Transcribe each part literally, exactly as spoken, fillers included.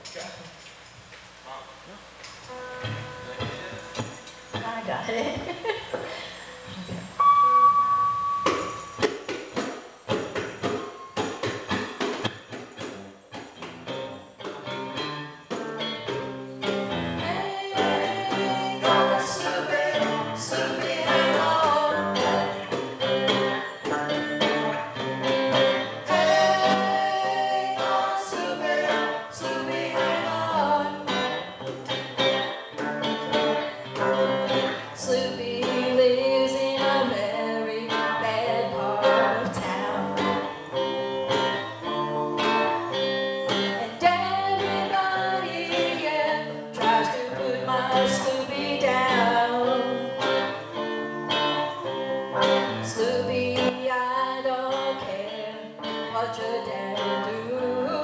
I got it. Sloopy lives in a very bad part of town, and everybody, yeah, tries to put my Sloopy down. Sloopy, I don't care what your dad do.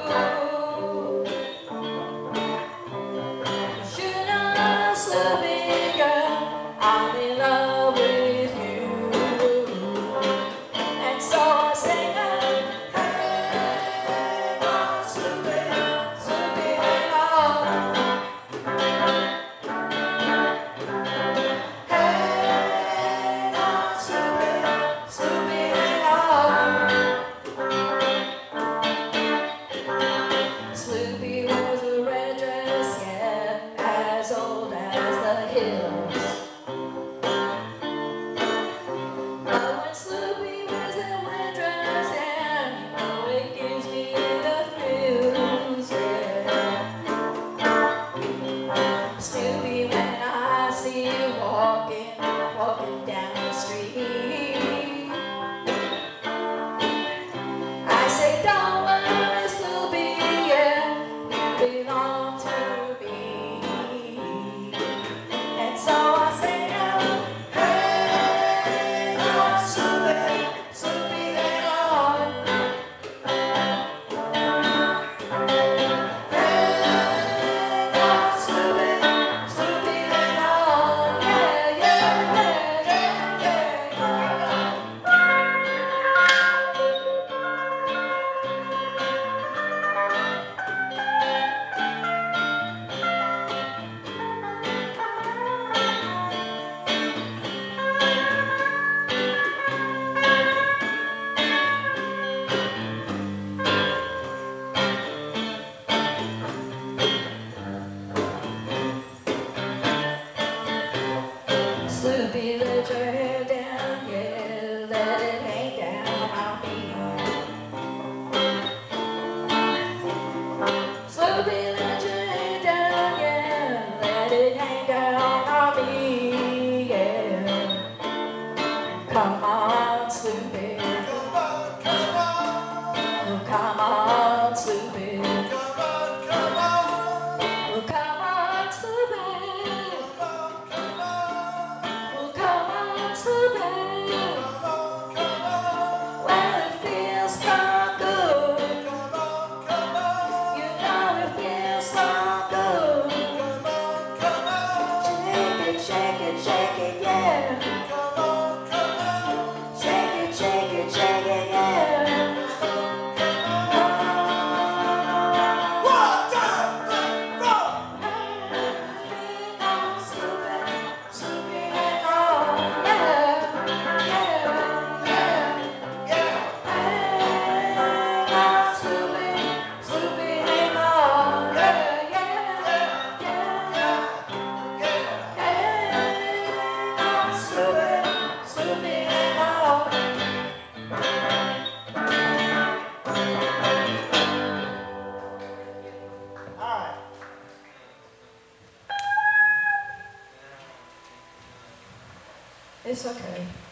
You know, Sloopy girl, I'm in love with you. And so I say, hey, oh, Sloopy, Sloopy, hang on. Hey, oh, Sloopy, Sloopy, hang on. Sloopy was a red dress, yeah, as old as the hills. But when Sloopy wears that red dress, yeah, you know it gives me the thrills, yeah. Sloopy, when I see you walking, walking down the street, I say, don't worry, Sloopy, yeah, you belong to me. And so I say now, hey, oh, Sloopy, Sloopy, hang on. Hey, oh, Sloopy, Sloopy, hang on. Yeah, yeah, yeah, yeah, yeah. Sloopy, let your hair down, yeah, let it hang down on me. Sloopy, let your hair down, yeah, let it hang down on me, yeah. Come on, Sloopy, Come on, come on, oh, come on, Sloopy, come on, come on, oh, come on, Sloopy, come on, oh, come on, Sloopy. come on, come on, Well, it feels so good, come on, come on, you know it feels so good. come on, come on, Shake it, shake it, shake it, yeah. come on, come on, Shake it, shake it, shake it, yeah. one, two, three, four. Hang on, Sloopy, Sloopy, hang on, yeah, yeah, yeah. Yeah, Hang on, Sloopy, Sloopy, hang on, yeah, yeah, yeah. yeah, Hang on, Sloopy, Sloopy, hang on. all right. It's okay.